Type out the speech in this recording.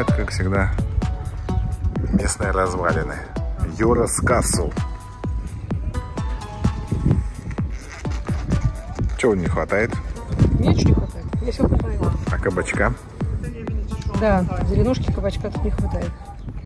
это, как всегда, местные развалины. Юрас Касл. Чего не хватает? Ничего не хватает. Мне все хватает. А кабачка? Да, зеленушки, кабачка тут не хватает.